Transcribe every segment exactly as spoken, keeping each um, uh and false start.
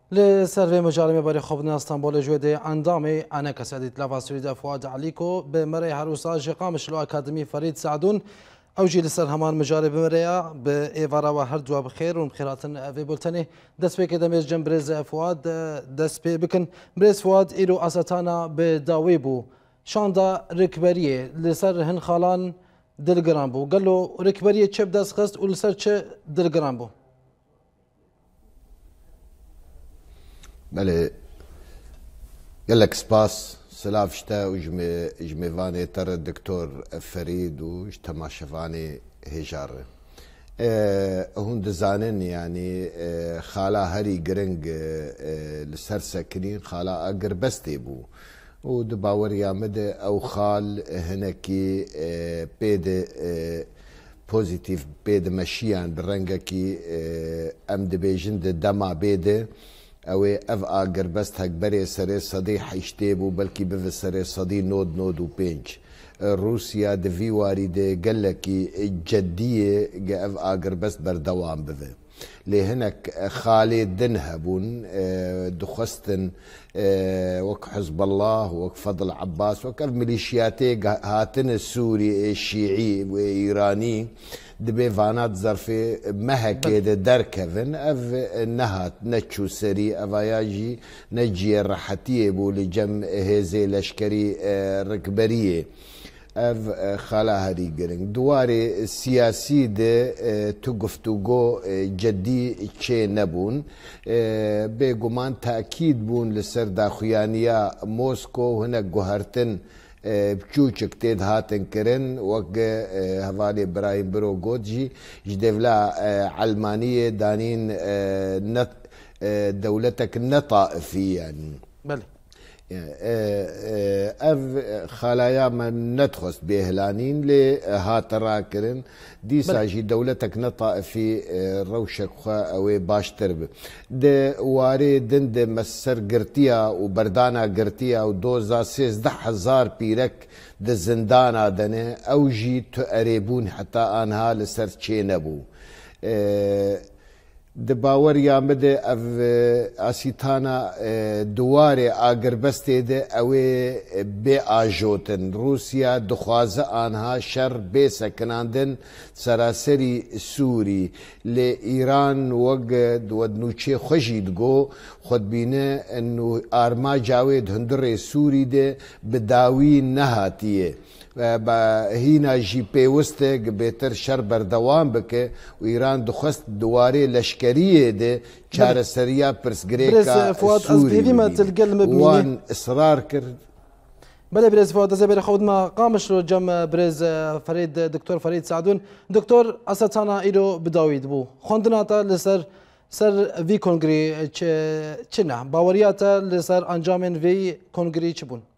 لسروی مجارمه برای خوابن استانبول جوده اندامی انا کسادی تلفا سویدا فؤاد علیکو به مری هروسا جقامش لو اکادمی فرید سعدون اوجی لسر همان مجارب مریا به ایوارا و هر دو بخیر و بخیراتن اوی بولتنی دست به کدام جنب برز فؤاد دست به بکن برز فؤاد ایرو اساتانا به داوی بو شاندا رکبریه لسر هن خالان دلگرام بو قالو رکبریه چه بدست خست و لسر چه دلگرام بو. بله قالك سباس سلاف شتا وجمي جميفاني ترى الدكتور فريد وجتما شفاني هجار اه هون دزانن يعني اه خالا هري جرنج اه لسر سكرين خالا اقر بستي بو ودباور يامد او خال هنكي اه بيد اه بوزيتيف بيد مشيان برنجكي اه ام دبيجن دما بيد اوي اف اگر بست هک بری سر صدی حشته بو بلکی به سر صدی نود نود و پنج روسیا دوی وارده گلکی جدیه اف اگر بست بردوام بده لهنك خالي دنهبون دخستن وك حزب الله وك فضل عباس وك ميليشياتي هاتن السوري الشيعي وايراني دبي فانات ظرفي مهكي دركفن اف نهات نتشو سري افاياجي نجي الرحتيه بو لجم هزي لشكري ركبريه اف خالا هري جرين دواري السياسي ده تو گفتگو جدي چه نبون بگمان تأكيد بون لسر داخويانيا موسكو هنا گوهرتن بچوچک تید هاتن کرن وق هوالي برايم برو گودجي جدولا علمانية دانين نط دولتك نطائفي يعني بله اف خلايا من ندخست بهلانين لي هات راكرن دي ساجي دولتك نطا في روشك خا او باش ترب د واري دند مسر قرتيا وبردانا قرتيا ودوزا سيزده هزار بيرك د زندانا دنه اوجي تقريبون حتى انها لسر تشينبو دباور يامد اف اسيتانا دواري اگر بسته ده اوي بي اجوتن روسيا دخوازه انها شر بي سكناندن سراسري سوري لايران وقد ودنوچي خجيدگو خود بينه انه ارما جاويد هندري سوري ده بداوي نهاتيه هینا جی پیوسته بهتر شر بردوام بکه و ایران دخست دواره لشکریه ده چاره سریا پرسگریکا سوری وان اصرار کرد. بله برز فؤاد زبیر خود ما قامش رو جمع برز فرید دکتور فرید سعدون دکتور اساتانا ایرو بداوید بو خوندناتا لسر سر وی کنگری چه نه باوریاتا لسر انجامن وی کنگری چه بون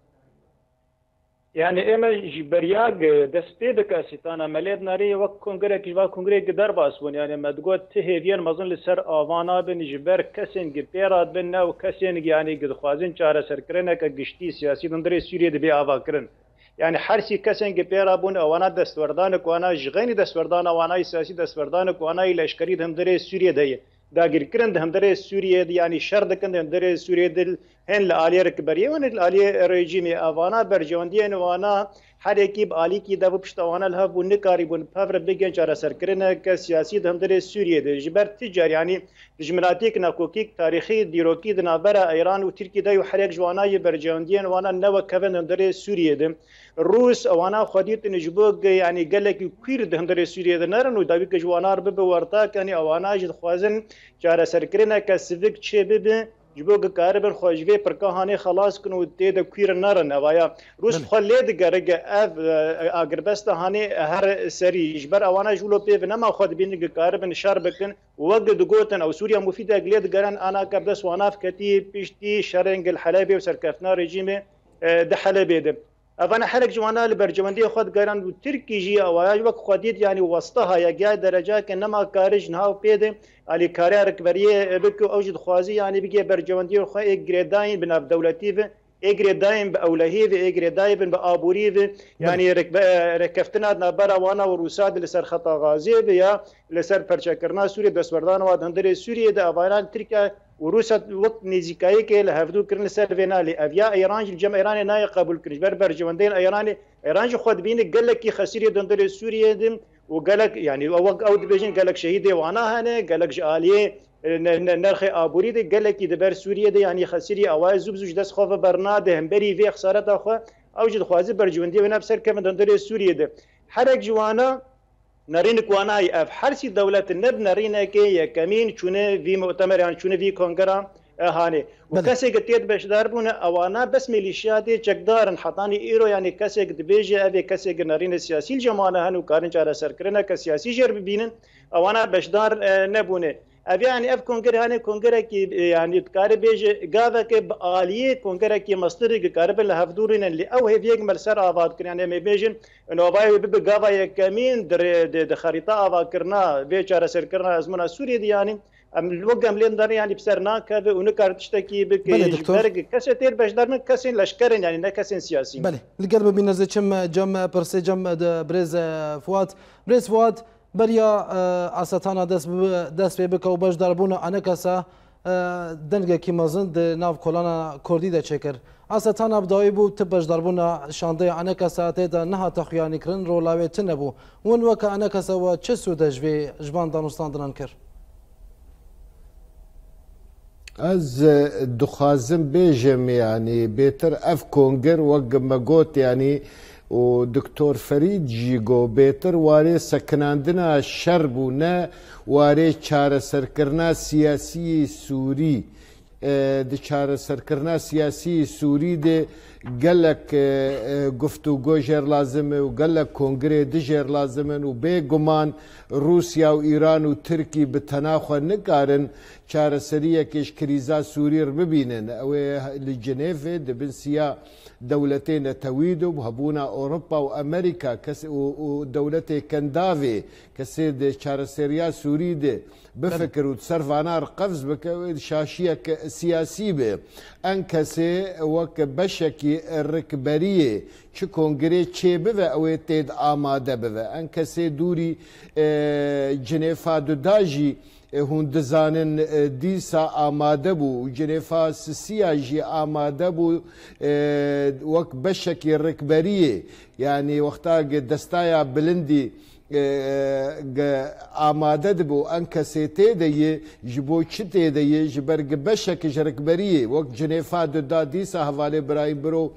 يعني اما جبرياق دستيدك اسيتانا مليد ناري وك كونغري كجوا كونغري قدر باسون يعني ما تقول تهيدين مظن لسر افانا بن جبر كسن جبيرات بن او كسن يعني قد خوازن چاره سركرنا كغشتي سياسي دندري سوريا دبي اوا كرن يعني حرسي كسن جبيرا بون اوانا دستوردان كوانا جغيني دستوردان اوانا سياسي دستوردان كوانا لشكري دندري سوريا دي داگر کرن ده هندره سوریه دی یعنی شر دکن ده هندره سوریه دل هن لآلیه رکبریه و لآلیه رژیم آوانا برجواندی نوانا هر اکیب آلی کی دو پشت آوانا لها بون نکاری بون پفر بگن چاره سر کرنه که سیاسی ده هندره سوریه ده جبر تجار یعنی جملاتیک ناکوکیک تاریخی دیروکی دنابرا ایران و ترکی ده و هر یک جوانای برجواندی نوانا نو کفن هندره سوریه ده روس اوانا خودیت نجبوگ يعني قال لك كثير دهندر سوريا دنارن ودابي كجوانار بب ورتا كان اوانا جد خوازن جار سركرنا كسفيك تشي بب جبوگ كاربن خوجوي بركهاني خلاص كنو تيد كثير نارن اوايا روس خليد غرق اف اغربست هاني هر سري جبر اوانا جولو بيف نما خود بين كاربن شربكن وقد غوتن او سوريا مفيده غليد غران انا كبدس واناف كتي بيشتي شرنج الحلبي وسركفنا ريجيمي ده حلبي ده افانا حرك جوانا البرجمندي خود غيران تركي جي اواج وقت خديت يعني وسطها يا جاي درجه كانما كارج نهاو بيد علي كاري ركبريه بك اوجد خوازي يعني بيجي برجمندي خو جريداين بناب دولتي اجريداين باولهيف اجريداين بابوريف يعني ركب ركفتنا نبرا وانا وروساد لسر خطا غازي بيا لسر فرشكرنا سوريا دسوردان واد هندري سوريا دا افانا تركيا وروسا وقت نزیکایی که لهفدو کردن سر وینالی اویا ایران جمع ایران نای قبول کرد بر بر جواندین ایرانی ایران خود بینه گلک کی خسیری دندر سوریه دم و گلک یعنی او او دبیجن گلک شهید وانا هنه گلک جالیه نرخ آبوری ده گلک کی دبر سوریه ده یعنی خسیری اوای زوب زوج دست خوف برناده هم بری وی خسارت اخو اوجد خوازی بر جواندی و نفسر کم دندر سوریه ده حرک جوانا نرين كواناي اف حرسي دولة النب نرينا كي يكمين شونه في مؤتمر يعني شونه في كونغرا هاني وكاسي قتيت باش داربونا اوانا بس ميليشياتي جقدار حطاني ايرو يعني كاسي دبيجي ابي كاسي نرين السياسي الجماعه هنو كارن جارا سركرنا كسياسي جرب بينن اوانا باش دار نبونه ابي يعني اف كونغرا هاني كونغرا كي يعني تكاري بيجي غادا كي باليه كونغرا كي مصدر كارب الهفدورين اللي او هي يجمل سر افاد يعني ما بيجن انه باي بغاوا يكمين در خريطه افا كرنا بيچاره سر كرنا ازمنا سوريا دي يعني ام الوقم لين دار يعني بسرنا كذا ونكر تشتكي بك برق كسيتير باش دار كسين لشكرين يعني نه كسين سياسي بله القلب بينزل كم جم برسي جم بريز فؤاد بريز فؤاد بریا اساتانا دست دست به بک و باش دربونا انکسا دنگ کی مازن د ناو کولانا کردی د چکر اساتانا بدای بو تبش دربونا شانده انکسا ته نه تخیانی کرن رولاوی تنبو ون وک انکسا و چه سودج و جبان دانستان دنان کر از دخازم بیجم يعني بيتر اف كونجر وق مقوت يعني ودكتور فريد جيغو بيتر واري سكناندنا شربونا واري چاره سرکرنا سیاسی سوری د چاره سرکرنا سیاسی سوری د قالك گفتگو جر لازمه وقالك كونغري دجر لازمه وبيغمان روسيا وايران وتركي بالتناخو نقارن چاره سريه كيش كريزا سوري ببينن او لجنيف دبنسيا دولتين تويدو وهبونا اوروبا وامريكا ودولتي كندافي كسيد شارسيريا سوري دي بفكر وتصرفانار قفز بك شاشيه سياسي به انكسي وك بشكي الركبريه شو كونغري تشي بفا او تيد اماده بفا انكسي دوري جنيفا دوداجي هون دزانن دیسا آماده بو جنیفا سیاجی آماده بو وقت بشکی رکبریه یعنی وقتا دستایا بلندی آماده بو انکسی تیده جبو چی تیده جبرگ بشکی رکبریه وقت جنیفا دا دیسا حواله برای برو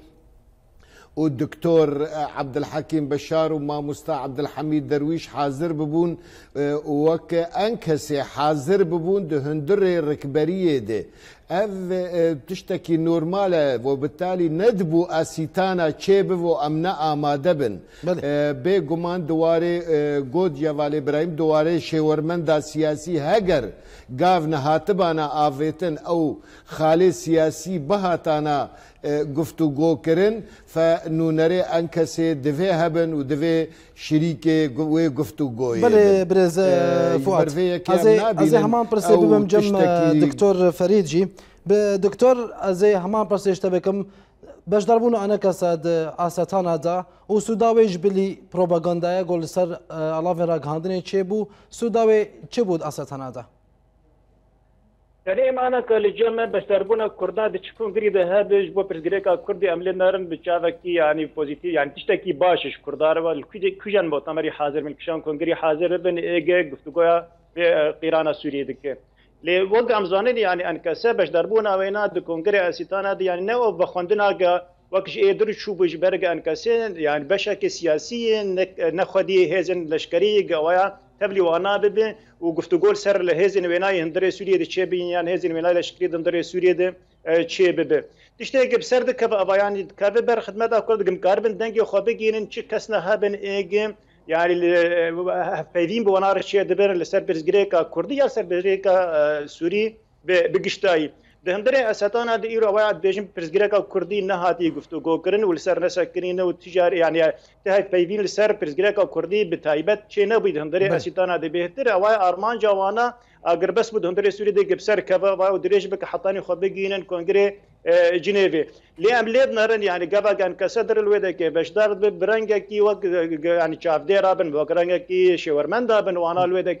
والدكتور عبد الحكيم بشار وما مستا عبد الحميد درويش حاضر ببون وك انكسي حاضر ببون ده هندري الركبريه ده اف تشتكي نورماله وبالتالي ندبو اسيتانا تشيبو وامنا اماده بن بي گمان دواري گود يوال ابراهيم دواري شورمندا سياسي هجر گاف نهاتبانا آفيتن او خالي سياسي بهاتانا گفتگو کرن فنونره انکسی دوی هبن و دوی شریک و گفتگوی بله برز فؤاد از همان پرسه ببم جم دکتور فرید جی دکتور از همان پرسه اشتبکم باش دربون انا کساد آساتانا دا و سوداویج بلی پروپاگاندای گل سر علاوه را گاندنی چه بو سوداوی چه بود آساتانا دا يعني معنا كالجمع باش دربونا كردان دي تشوفون قريبة هابج بو برزقريكا كردي عملين نارن بتشافكي يعني بوزيتيف يعني تشتكي باشش كردار والكوجان مؤتمري حاضر من كشان كونغري حاضر بن ايجا قفتقويا قيرانا سوريا دكي لي وقع امزانين يعني انكسا باش دربونا وينا دي كونغري اسيتانا دي يعني نو بخوندنا وكش ايدر شو بجبرق انكسين يعني بشكل سياسي نخدي هيزن لشكري قوايا تبلي وانا ببي وقفتقول سر لهزن ويناي هندري سوريا دي تشي يعني هزن ويناي لشكري هندري سوريا دي تشي ببي تشتي بسر دك يعني كافي بر خدمات اكل دم كاربن دنجي خوبيجين تشي كسنا هابن ايجي يعني فايدين بونار تشي دبر لسر برزغريكا كردي يا سر برزغريكا سوري بقشتاي ده هندري اساتانا دي ايرو واحد بيجم برزغريكا كردي نهاتي گفتگو کرن ولسر نسكرين وتجار يعني تهي فايدين لسر برزغريكا كردي بتايبت تشي نبي ده هندري اساتانا دي بهتر واي ارمان جوانا اگر بس بود هندري سوري دي بسر كفا واو دريج بك حطاني خوبيجين كونغري جنيفي لي امليد نرن يعني قبا كان كسدر الودك باش دار برنجا كي وق يعني شاف ديرا بن وقرنجا كي شورمندا بن وانا الودك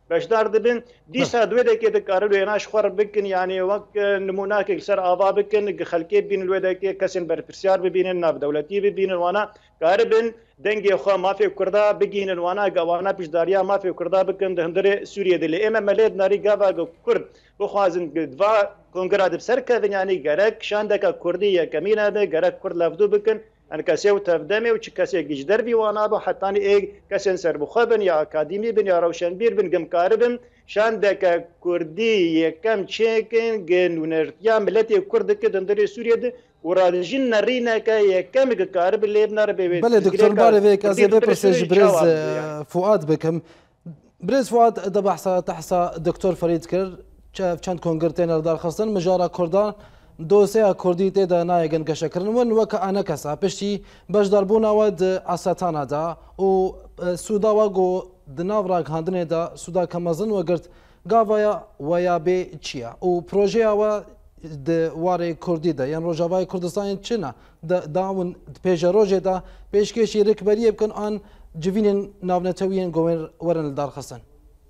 بەشدار دەبن دیسا دوێ دەکێ دەکارن وێناش خوڕ بکن یعنی وەک نموناکێک سەر ئاوا بکن خەلکێ بین لێ دەکێ کەسێن بەرپرسیار ببینن ناودەوڵەتی ببینن وانە کاربن دەنگێ خوا مافێ کووردا بگینن وانە گەوانە پیشداریا مافێ کووردا بکن هەندێ سووریە دێ لە ئێمە مەلێت ناری گاوا کورد بخوازن دوا کنگرا دبسەر کەن ینی گەرەک شاندەکە کوردی یەکەمینە بێ گەرەک کورد لەفدوو بکن ئەن کەسێ و تەفدەمێ و چ کەسێکیش دەربی وانە بە حتانی ئێ کەسێن سەربخوا بن یا ئاکادیمی بن یا ڕەوشەنبیر بن گەمکار بن شاندەکە کوردی یەکەم چێکن گەنونەرتیا ملەتی کوردەکە دەندەرێ سووریە وراژین نەڕینەکە یەکەمێک کار لێ بنەر بێت بەێ دکتۆر بارێ کەسێ بپرسێژ برێز فواد بکەم برێز فواد دە بەحسا تەحسا دکتۆر فەرید کرد چەند کۆنگرتێنە دارخستن مژارە کوردان دۆسەیە کوردی تێدا نایەگەن گەشەکردن ون وەکە ئەنە کەسا پشتی بەشداربوونەوە ئاساتانەدا و سووداوە گۆ دناوڕاک هاندنێدا سوودا کەمەزن وەگرت گاڤایە وەیا بێ چییە و پرۆژەیەوە وارێ کوردیدا یان ڕۆژاوای کوردستانی چنە داون پێژە ڕۆژێدا پێشکێشی ڕێکبەریە بکەن ئان جوینên ناونەتەویên گۆێن وەرن لە دارخستن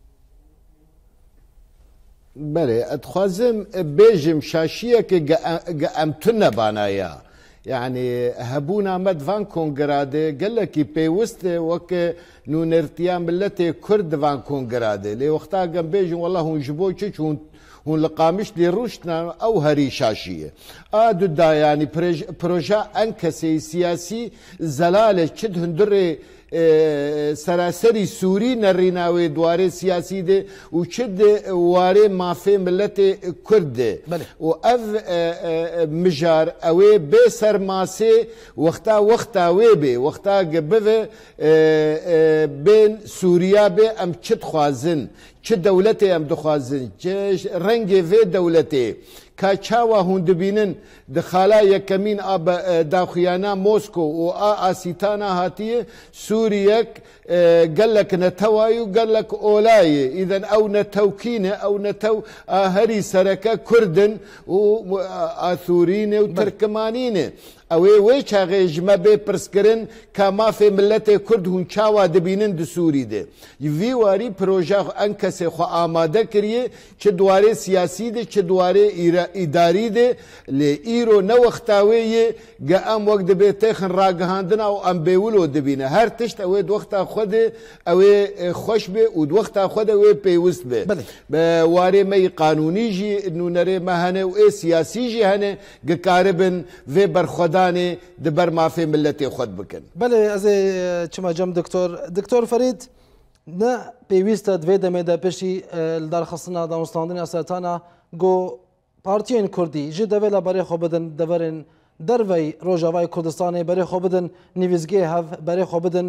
بەێ ئەتخوازم بێژم شاشیەکە ئەمتون نەبانایە یعنی هەبوو نامەدوان کۆنگرادێ گەلێکی پێویستێ وەکە نونەرتیان ملەتێ کورد دڤان کۆنگرادێ لێ وەختا گەم بێژم وەڵا هون ji bo çi çûn hûn li qamişlê rûştina ew herî şaşiye a du dayanî proje en kesê siyasî zelalê çi hundirê سەراسەری سووری نەڕیناوێ دوارێ سیاسی دێ و چ وارێ مافێ ملەتێ کورد دێ و ئەv مژار ئەوێ بێ سەرماسێ وەختا وەختا وێ بێ وەختا گە بڤێ بێن سووریا بێ ئەم چ دخوازن چ دەولەتێ ئەم دخوازن ڕەنگێ vê دەولەتێ کا چاوا هون دبینن دخالا یەکەمین داخویانە مۆسکۆ و ئا ئاسیتانە هاتیە سووریەک گەلک نەتەوایی و گەلک ئۆلایە ئیدەن ئەو نەتەوکینە ئەو نەتەو هەری سەرەکە کوردن و ئاسوورینێ و ترکمانینێ ئەوێ وێ چاغێژمە بێ پرسکردن کا مافێ ملەتێ کورد هون چاوا دبینن di سووری دێ vî warî proje en kesê xwe amade kiriye çi dwarê siyasî de çi dwarê îdarî de lê îro ne wexta wê yê ge em wek dibe têxin ragihandina û em bêwilo dibîne her tişt ew ê wexta xwe de ew ê xweş bê û wexta xwe de wê pêwîst bê warê me yî qanûnî jî nûnerê me hene û ê siyasî jî hene gikaribin vê berxwedanê di ber mafê milletê xwe bikin belê ez ê çima cem doktor doktor Ferîd ne pêwîst e divê demê de piştî li darxistina danûstandina setana got partiyên Kurdî ji devê la berê xwe bidin deverên dervey Rojavayê Kurdistanê berê xwe bidin nivîzgê hev berê xwe bidin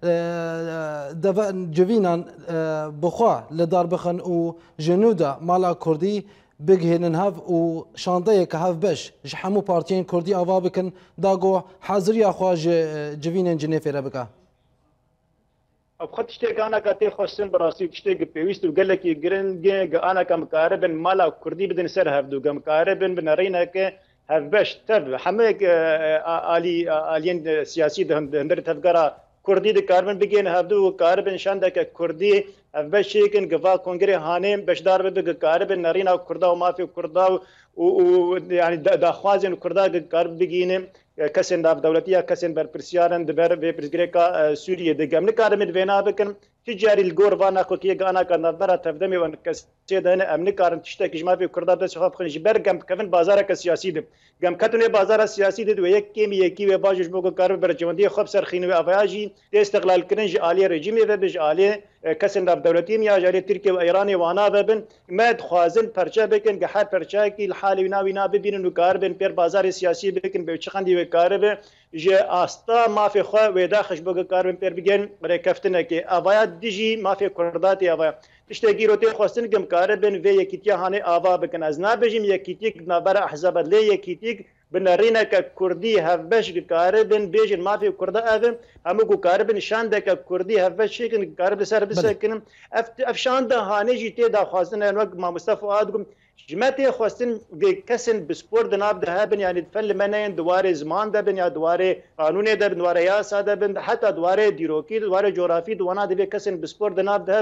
civînan bixwe li dar bixin û ji nû de mala Kurdî bigihênin hev û şandeyeke hev beş ji hemû partiyên Kurdî ava bikin da got heziriya xwe ji civînên cinê fêre bike Xwe tiştê anaka tê xwestin bi rastî tiştê pêwîst û gelekî giringê anaka mikaribin mala Kurdî bidin ser hevdû ge mikaribin bi nerîneke hevbeş tev hemûyek alî aliyên siyasî di hindir tevgera Kurdî dikaribin bigên hevdû û karibin şandeke Kurdî hevbeş çêkin giva kongrê hanê beşdar bibe gikaribin nerîna Kurda û mafê Kurda û yani daxwazên Kurda gikaribin bigînin kesên navdewletiya kesên berpirsyarin di ber vê pirsgirêka Sûriyê de em nikarin vêna bikin ti carî li gor vana xwekiyê anaka navbera tevdemê wan kesê de hene em nikarin tiştekî ji mafê Kurda dest xwe bixin ji ber gem kevin bazareke siyasî de gem ketunê bazara siyasî de wê yek kêmî yekî wê baş ji bo karibin bercewendiyê xwe serxînî wê avaya jî tê istiqlalkirin ji aliyê rejîmê ve bi ji aliyê kesên navdewletî ya ji aliyê Tirkiye û Îranê wana vebin me dixwazin perçe bikin ge her perçeyekî li halê wîna wîna bibînin û karibin pêr bazarê siyasî bikin bê çi xendî wê karibe ji asta mafê xwe wê daxij bo karibin pêr bigên rêkeftinekê avaya dijî mafê Kurda tê avaya tiştê gîro tê xwestin gem karibin vê yekîtiya hanê ava bikin ez nabêjim yekîtîk navbera ehzaba lê yekîtîk bi nerîneke Kurdî hevbeş gikaribin bêjin mafê Kurda evin hemû ku karibin şandeke Kurdî hevbeş çêkin karibin ser bisekinin ev şanda hanê jî tê daxwazin en wek mamosta Fuad gum ji me tê xwestin vê kesên bi spor di nav de hebin yanî fel li me neyin diwarê ziman debin ya diwarê qanûnê debin diwarê yasa debin heta diwarê dîrokî diwarê coğrafî di wana divê kesên bi spor di nav de hebin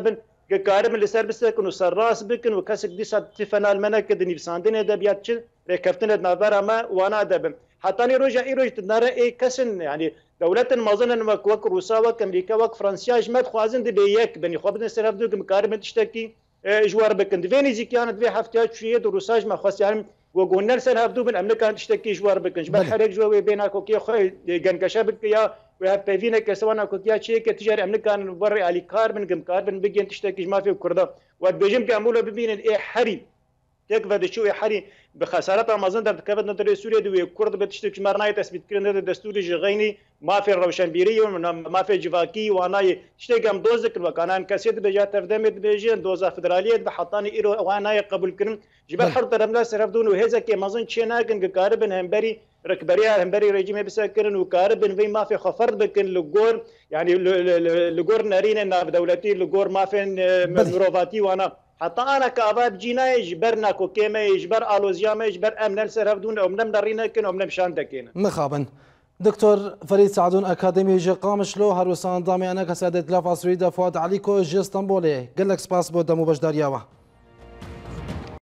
كارم اللي سر بسكن وسر راس بكن وكسك دي صد تفنال منك دني بساندين ادبيات شل ركفتنا نافرا ما وانا دبم حتى ني روجا اي روج تنار اي كسن يعني دولة مازن وك وك روسا وك امريكا وك فرنسا جمد خوازن دي بيك بني خبن سرف دوك مكارم تشتكي جوار بكن دفيني زي كانت في حفتات شويه روساج ما خاص يعني وقلنا لسن هبدو من امريكا تشتكي جوار بكن جبل حرق جوي بينك وكي خوي جنكشا بك يا وهبيفينا كسوانا كوكيا شيء كتجاري امريكا نبري على كاربن جم كاربن بيجي تشتكي ما في كردا وبيجم كامولا ببين الاي حري تكفى شو حري بخسارة مازن در كفت نتر سوريا دوي كرد بتشتكي مرناي تثبيت كرنا دستور جغيني ما في الروشنبيري ما في جواكي وانا تشتكي ام دوزك وكان كاسيت بجا تفدمت بيجي دوزا فدراليه بحطاني ايرو وانا قبول كرم جبل حرب رملا سرف دون وهذا كي مازن تشينا كن كاربن همبري ركبريا همبري ريجيم بسكرن وكاربن في ما في خفرد بكن لجور يعني لجور نارين ناف دولتي لجور ما في مروفاتي وانا حتى انا كاباب جينا يجبرنا كوكيما يجبر الوزياما يجبر امن سرف دون امن درينا كن امن مشان دكينا مخابن دكتور فريد سعدون اكاديمي جي قامشلو هروسان دامي انا كسادة لافا سويدا فؤاد عليكو جي اسطنبولي قال لك سباس بود دمو باش دارياوه